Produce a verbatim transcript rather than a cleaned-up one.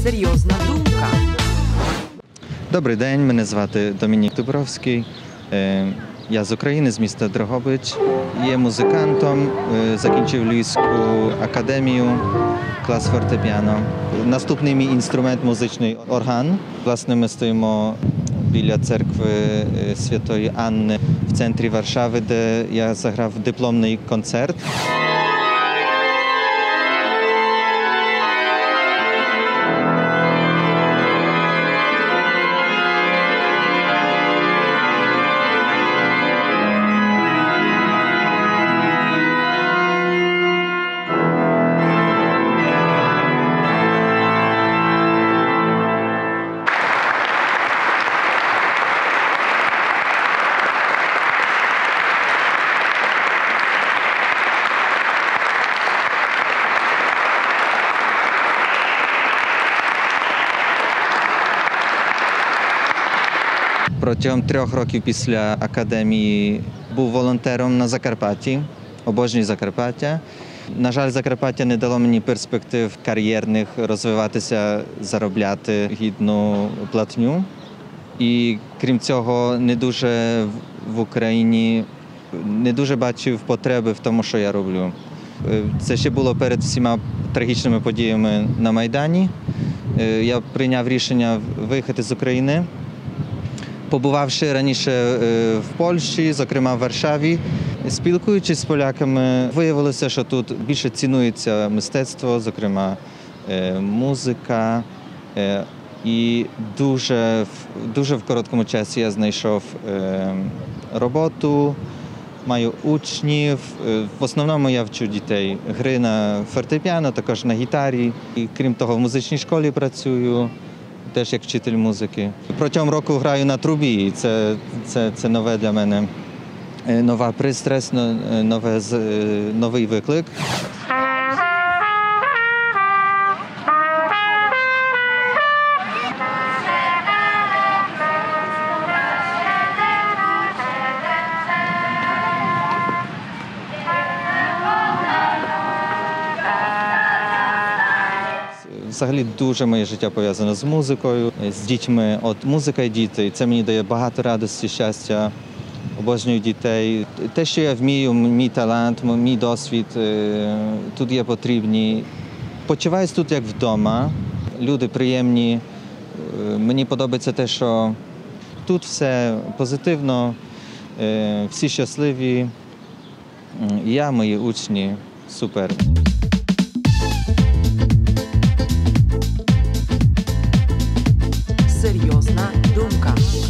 Серйозна думка. Добрий день, мене звати Домінік Дубровський. Я з України, з міста Дрогобич. Є музикантом, закінчив Львівську академію, клас фортепіано. Наступний мій інструмент – музичний орган. Власне, ми стоїмо біля церкви Святої Анни в центрі Варшави, де я заграв дипломний концерт. Протягом трьох років після академії був волонтером на Закарпатті, обожнюю Закарпаття. На жаль, Закарпаття не дало мені перспектив кар'єрних, розвиватися, заробляти гідну платню. І крім цього, не дуже в Україні, не дуже бачив потреби в тому, що я роблю. Це ще було перед всіма трагічними подіями на Майдані. Я прийняв рішення виїхати з України. Побувавши раніше в Польщі, зокрема в Варшаві, спілкуючись з поляками, виявилося, що тут більше цінується мистецтво, зокрема музика. І дуже, дуже в короткому часі я знайшов роботу, маю учнів. В основному я вчу дітей гри на фортепіано, також на гітарі. І, крім того, в музичній школі працюю. Теж як вчитель музики. Протягом року граю на трубі, і це, це, це нове для мене, нова пристрасть, нове, новий виклик. Взагалі дуже моє життя пов'язане з музикою, з дітьми. От музика і діти, це мені дає багато радості, щастя, обожнюю дітей. Те, що я вмію, мій талант, мій досвід, тут є потрібні. Почуваюсь тут як вдома, люди приємні. Мені подобається те, що тут все позитивно, всі щасливі. Я, мої учні, супер. Серйозна думка.